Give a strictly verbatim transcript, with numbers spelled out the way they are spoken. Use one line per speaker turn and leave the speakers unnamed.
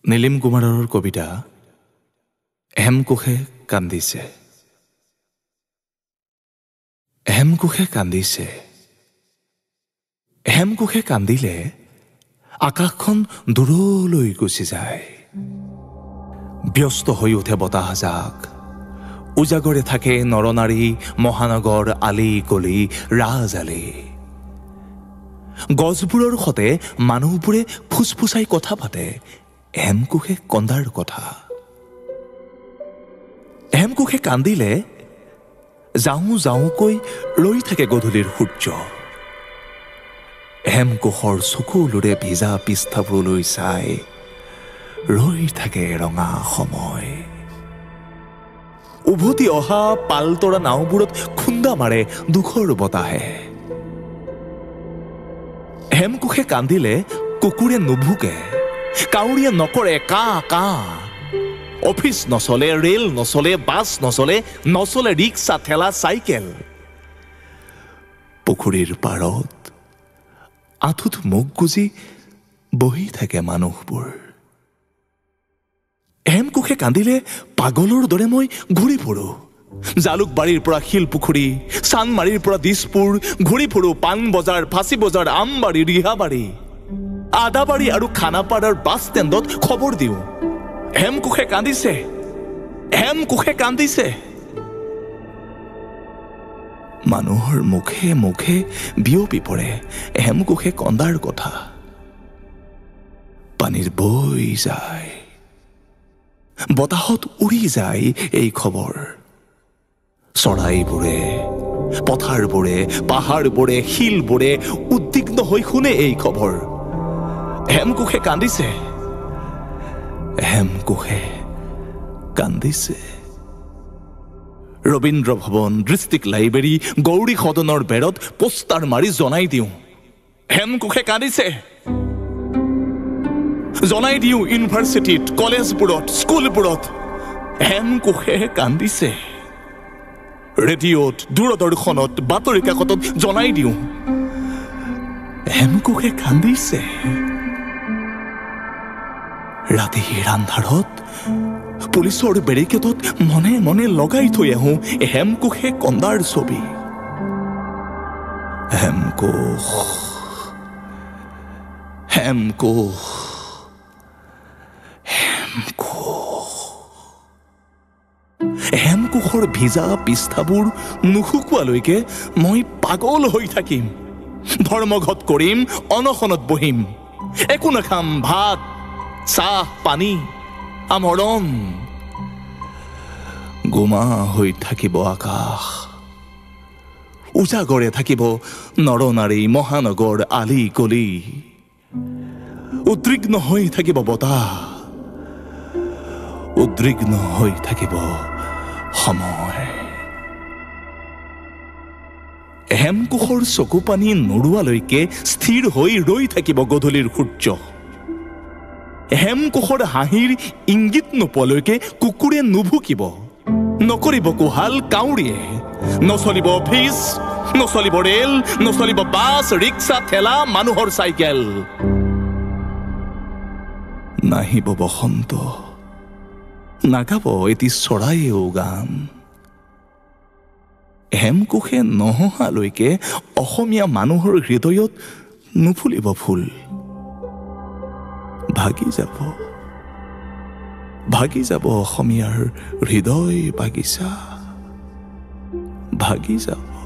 নীলিম কুমাৰৰ কবিতা হেমকোষে কান্দিছে। হেমকোষে কান্দিছে। হেমকোষে কান্দিলে আকাশখন দূৰলৈ গুচি যায়। ব্যস্ত হৈ উঠে বতাহজাক। উজাগৰে থাকে নৰনাৰী, মহানগৰ, আলি গলি, ৰাজ আলি। গছবোৰৰ সতে মানুহবোৰে ফুচফুচাই কথা পাতে হেমকোষে কন্দাৰ কথা। হেমকোষে কান্দিলে যাওঁ যাওঁকৈ ৰৈ থাকে গধূলিৰ সূৰ্য। হেমকোষৰ চকুলোৰে ভিজা পৃষ্ঠাবোৰলৈ চাই ৰৈ থাকে ৰঙা সময়। উভতি অহা পালতৰা নাওবোৰত খুন্দা মাৰে দুখৰ বতাহে। হেমকোষে কান্দিলে কুকুৰে নুভুকে, কাউৰীয়ে নকৰে কা কা। অফিচ নচলে, ৰেল নচলে, বাছ নচলে, নচলে ৰিক্সা, ঠেলা, চাইকেল। পুখুৰীৰ পাৰত আঁঠুত মুখ গুজি বহি থাকে মানুহবোৰ। হেমকোষে কান্দিলে পাগলৰ দৰে মই ঘূৰি ফুৰো। জালুকবাৰীৰ পৰা শিলপুখুৰী, চানমাৰীৰ পৰা দিছপুৰ, ঘূৰি ফুৰো পাণ বজাৰ, ফাঁচী বজাৰ, আমবাৰী, ৰিহাবাৰী, আদাবাৰী আৰু খানাপাৰাৰ বাছ ষ্টেণ্ডত খবৰ দিওঁ হেমকোষে কান্দিছে, হেমকোষে কান্দিছে। মানুহৰ মুখে মুখে বিয়পি পৰে হেমকোষে কন্দাৰ কথা। পানীৰ বৈ যায়, বতাহত উৰি যায় এই খবৰ। চৰাইবোৰে, পথাৰবোৰে, পাহাৰবোৰে, শিলবোৰে উদ্বিগ্ন হৈ শুনে এই খবৰ। হেমকোষে কান্দিছে, হেমকোষে কান্দিছে। ৰবীন্দ্ৰ ভৱন, ডিষ্ট্ৰিক্ট লাইব্ৰেৰী, গৌৰী সদনৰ বেৰত পোষ্টাৰ মাৰি জনাই দিওঁ হেমকোষে কান্দিছে। জনাই দিওঁ ইউনিভাৰ্চিটিত, কলেজবোৰত, স্কুলবোৰত হেমকোষে কান্দিছে। ৰেডিঅ'ত, দূৰদৰ্শনত, বাতৰি কাকতত জনাই দিওঁ হেমকোষে কান্দিছে। ৰাতিৰ আন্ধাৰত পুলিচৰ বেৰিকেডত মনে মনে লগাই থৈ আহোঁ হেমকোষে কন্দাৰ ছবি। হেমকোষ, হেমকোষ, হেমকোষ। হেমকোষৰ ভিজা পৃষ্ঠাবোৰ নুশুকোৱালৈকে মই পাগল হৈ থাকিম। ধৰ্মঘট কৰিম, অনশনত বহিম, একো নাখাম, ভাত, চাহ, পানী, আমৰণ। গোমা হৈ থাকিব আকাশ, উজাগৰে থাকিব নৰনাৰী, মহানগৰ, আলি গলি। উদ্বিগ্ন হৈ থাকিব বতাহ, উদ্বিগ্ন হৈ থাকিব সময়। হেমকোষৰ চকু পানী নোৰোৱালৈকে স্থিৰ হৈ ৰৈ থাকিব গধূলিৰ সূৰ্য। হেমকোষৰ হাঁহিৰ ইংগিত নোপোৱালৈকে কুকুৰে নুভুকিব, নকৰিব কোহাল কাউৰীয়ে। নচলিব অফিচ, নচলিব ৰেল, নচলিব বাছ, ৰিক্সা, ঠেলা, মানুহৰ চাইকেল। নাহিব বসন্ত, নাগাব এটি চৰাইয়েও গান। হেমকোষে নহহালৈকে অসমীয়া মানুহৰ হৃদয়ত নুফুলিব ফুল। ভাগি যাব, ভাগি যাব অসমীয়াৰ হৃদয় বাগিচা, ভাগি যাব।